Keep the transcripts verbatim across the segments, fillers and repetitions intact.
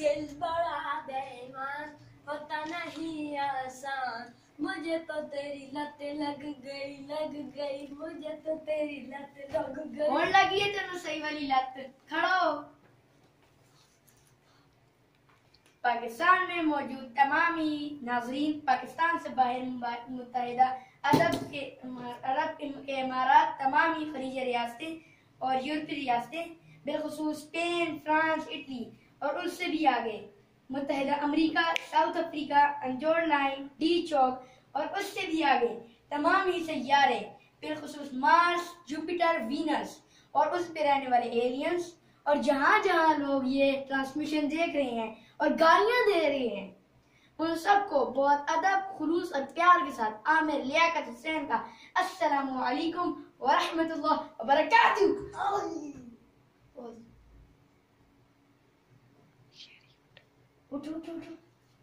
मुश्किल बड़ा बेईमान होता नहीं आसान। मुझे तो तेरी लत लग गई लग गई मुझे तो तेरी लत लग गई। और लगी है तेरे सही वाली लत। खड़ा हो। पाकिस्तान में मौजूद तमामी नाजरीन पाकिस्तान से बाहर मुत्तहिदा अरब के अरब के इमारात, तमामी खलीजी रियासतें और यूरोपीय रियासतें, बिलखुसूस स्पेन, फ्रांस, इटली और उससे भी आगे मुत्तहिदा अमेरिका, साउथ अफ्रीका, अंजोर लाइन, डी चौक और उससे भी आगे तमाम ही सैयारे, बिलखुसूस मार्स, जुपिटर, वीनस और उस पे रहने वाले एलियंस और जहां जहां लोग ये ट्रांसमिशन देख रहे हैं और गालियां दे रहे हैं, उन सबको बहुत अदब, खुलूस और प्यार के साथ आमिर लियाकत हुसैन का अस्सलामु अलैकुम व रहमतुल्लाह व बरकातुहू। उठो उठो उठो।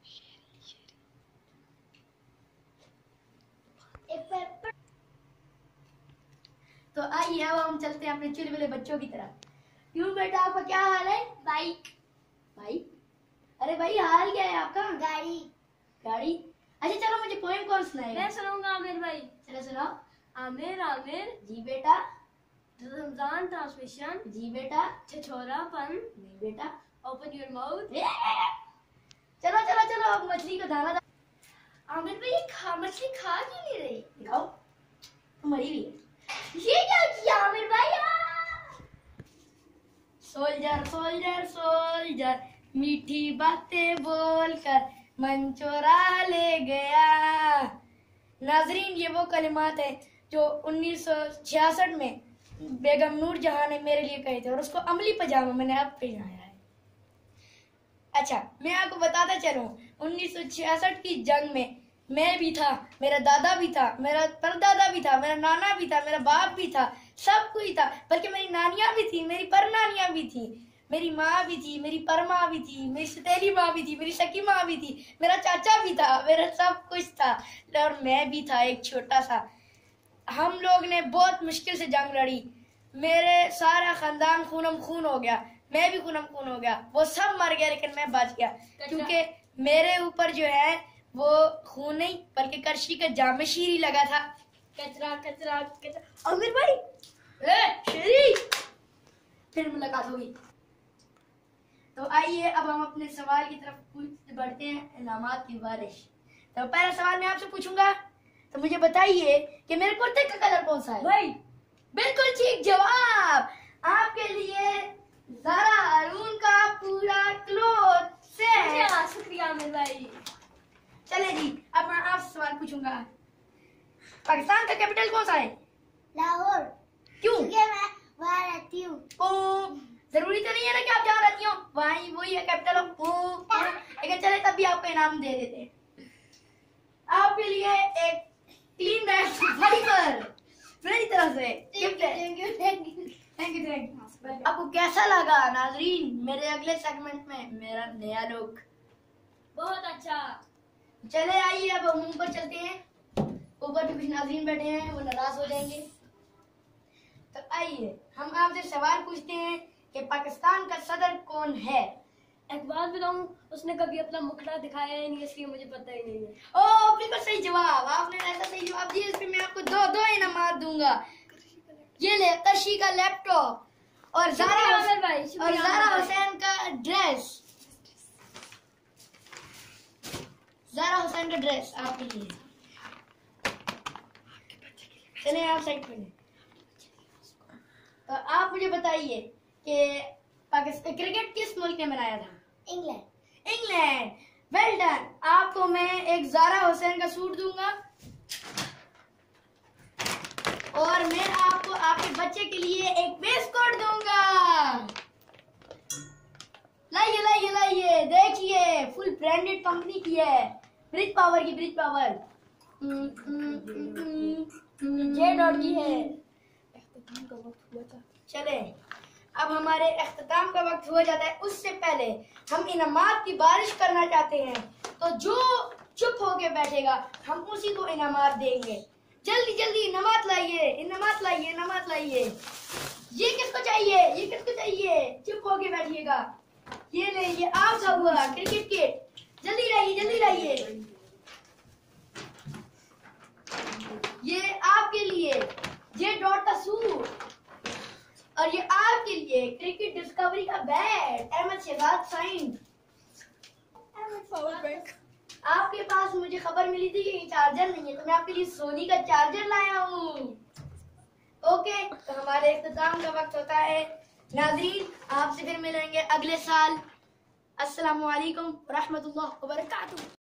तो आइए अब हम चलते हैं अपने चुलबुले बच्चों की तरफ। क्यों बेटा, आपका क्या हाल है? Bike bike? अरे भाई हाल क्या है आपका? गाड़ी गाड़ी। अच्छा चलो, मुझे पोएम कौन सुनाएगा? मैं सुनाऊंगा आमिर भाई। चलो सुनाओ। आमिर आमिर जी बेटा। रमजान ट्रांसमिशन। जी बेटा। छिछोरापन। नहीं बेटा। Open your mouth. चलो चलो चलो, अब मछली को धागा। आमिर भाई खा मछली खा क्यों नहीं रही? दिखाओ, तो मरी हुई है। ये क्या किया आमिर भाई? सोल्जर सोल्जर सोल्जर मीठी बातें बोलकर मन चोरा ले गया। नाजरीन, ये वो कलिमात है जो उन्नीस सौ छियासठ में बेगम नूर जहां ने मेरे लिए कहे थे और उसको अमली पजामा मैंने अब पहनाया है। अच्छा, मैं आपको बताता चलूं, उन्नीस सौ छियासठ की जंग में मैं भी था, मेरा दादा भी था, मेरा परदादा भी था, मेरा नाना भी था, मेरा बाप भी था, सब कोई था, बल्कि मेरी नानियां भी थी, मेरी परनानियां भी थी, मेरी माँ भी थी, मेरी परमा भी थी, मेरी सतीली माँ भी थी, मेरी सकी माँ भी थी, मेरा चाचा भी था, मेरा सब कुछ था और मैं भी था एक छोटा सा। हम लोग ने बहुत मुश्किल से जंग लड़ी, मेरे सारा खानदान खूनम खून हो गया, मैं भी खूनम खून हो गया, वो सब मर गया लेकिन मैं बच गया, क्योंकि मेरे ऊपर जो है वो खून नहीं बल्कि करशी का जाम शीरी लगा था। कचरा कचरा कचरा। आमिर भाई ए, शीरी, फिर मुलाकात होगी। तो आइए अब हम अपने सवाल की तरफ बढ़ते हैं, इनामात की बारिश। तो पहला सवाल मैं आपसे पूछूंगा, तो मुझे बताइए कि मेरे कुर्ते का कलर कौन सा है? भाई बिल्कुल ठीक जवाब। आपके लिए ज़ारा हारून का पूरा क्लोथ सेट। शुक्रिया आमिर भाई। चले जी, अब मैं आपसे सवाल पूछूंगा, पाकिस्तान का कैपिटल कौन सा है? लाहौर। क्यों? क्योंकि मैं वहाँ रहती हूँ। ओ, जरूरी तो नहीं है ना कि आप जहाँ रहती हो वही वही है कैपिटल ऑफ। लेकिन चले तब भी आपको इनाम दे देते हैं। आपके लिए एक क्लीन रैक वाइपर मेरी तरफ से गिफ्ट है। Thank you thank you thank you thank you. आपको कैसा लगा नाजरीन मेरे अगले सेगमेंट में मेरा नया लुक? बहुत अच्छा। चले आइए अब हम ऊपर चलते हैं। ऊपर भी कुछ नाज़रीन बैठे हैं, वो नाराज हो जाएंगे। तो आइए हम आपसे सवाल पूछते हैं कि पाकिस्तान का सदर कौन है? एक बात बताऊं, उसने कभी अपना मुखड़ा दिखाया ही नहीं, इसलिए मुझे पता ही नहीं है। ओ, बिल्कुल सही जवाब। आपने ऐसा सही जवाब दिया, इस पे मैं आपको दो दो इनामात दूंगा। ये ले करशी का लैपटॉप और ज़ारा और ज़ारा हुसैन का ड्रेस। ज़ारा हुसैन का ड्रेस आपके लिए। चलिए आप साइड पे। तो आप मुझे बताइए कि पाकिस्तान क्रिकेट किस मुल्क ने बनाया था? इंग्लैंड। इंग्लैंड। Well done. आपको मैं एक ज़ारा हुसैन का सूट दूंगा और मैं आपको आपके बच्चे के लिए एक वेस्ट कोट दूंगा। लाइए लाइए लाइए, देखिए फुल ब्रांडेड कंपनी की है, ब्रिज पावर की, ब्रिज पावर। ये डॉट की है। चले अब हमारे इख्तिताम का वक्त हो जाता है, उससे पहले हम इनामात की बारिश करना चाहते हैं, तो जो चुप होके बैठेगा हम उसी को इनामात देंगे। जल्दी जल्दी इनामात लाइए, इनामात लाइए, इनामात लाइए। ये किसको चाहिए, ये किसको चाहिए? चुप होके बैठिएगा। ये ले, ये आपका हुआ क्रिकेट किट। जल्दी लाइए जल्दी लाइए। ये आपके लिए ये डॉट का सूट, और ये आपके लिए क्रिकेट डिस्कवरी का बैट, अहमद शहजाद साइन। आपके पास मुझे खबर मिली थी कि ये चार्जर नहीं है, तो मैं आपके लिए सोनी का चार्जर लाया हूँ। ओके, तो हमारे इख्तिताम का वक्त होता है। नाज़रीन, आपसे फिर मिलेंगे अगले साल। अस्सलामु अलैकुम व रहमतुल्लाह व बरकातुहू।